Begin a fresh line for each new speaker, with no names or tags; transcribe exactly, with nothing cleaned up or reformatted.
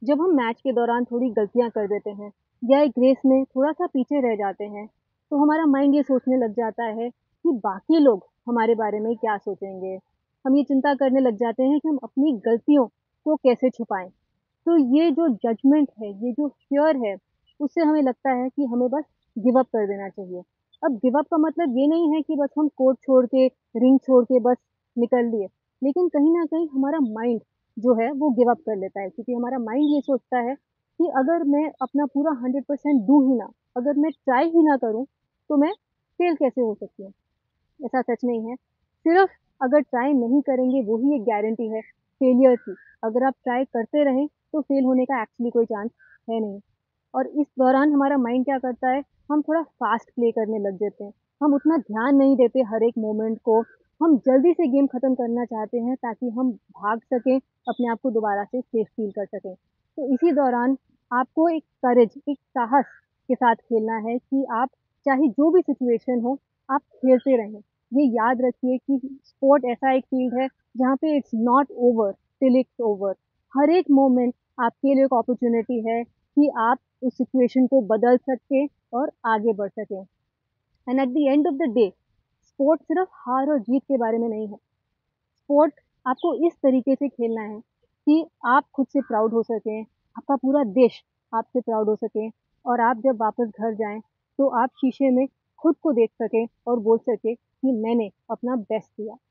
जब हम मैच के दौरान थोड़ी गलतियाँ कर देते हैं या एक रेस में थोड़ा-सा पीछे रह जाते हैं, तो हमारा माइंड ये सोचने लग जाता है कि बाकी लोग हमारे बारे में क्या सोचेंगे? हम ये चिंता करने लग जाते हैं कि हम अपनी गलतियों को कैसे छुपाएँ? तो ये जो जजमेंट है, ये जो फ़ियर है, उससे हमें लगता है कि हमें बस गिव अप कर देना चाहिए। अब गिव अप का मतलब ये नहीं है कि बस हम कोर्ट छोड़ के, रिंग छोड़ के बस निकल लिए, लेकिन कहीं न कहीं हमारा माइंड जो है वो गिव अप कर लेता है क्योंकि हमारा माइंड ये सोचता है कि अगर मैं अपना पूरा हंड्रेड परसेंट दूँ ही ना, अगर मैं ट्राई ही ना करूँ, तो मैं फ़ेल कैसे हो सकती हूँ? ऐसा सच नहीं है। सिर्फ़ अगर ट्राई नहीं करेंगे वो ही एक गारंटी है फेलियर की। अगर आप ट्राई करते रहें, तो फ़ेल होने का एक्चुअली कोई चांस है नहीं। और इस दौरान हमारा माइंड क्या करता है, हम थोड़ा फ़ास्ट प्ले करने लग जाते हैं। हम उतना ध्यान नहीं देते हर एक मोमेंट को। हम जल्दी से गेम ख़त्म करना चाहते हैं ताकि हम भाग सकें, अपने आप को दोबारा से सेफ फ़ील कर सकें। तो इसी दौरान आपको एक करेज, एक साहस के साथ खेलना है कि आप चाहे जो भी सिचुएशन हो, आप खेलते रहें। ये याद रखिए कि स्पोर्ट ऐसा एक फ़ील्ड है, जहाँ पे it's not over till it's over. हर एक मोमेंट आपके लिए एक अपॉर्च्युनिटी है कि आप उस सिचुएशन को बदल सकें और आगे बढ़ सकें। And at the end of the day, sport सिर्फ हार और जीत के बारे में नहीं है। स्पोर्ट आपको इस तरीके से खेलना है कि आप खुद से प्राउड हो सकें, आपका पूरा देश आपसे प्राउड हो सके और आप जब वापस घर जाएँ, तो आप शीशे में खुद को देख सकें और बोल सकें कि मैंने अपना बेस्ट दिया।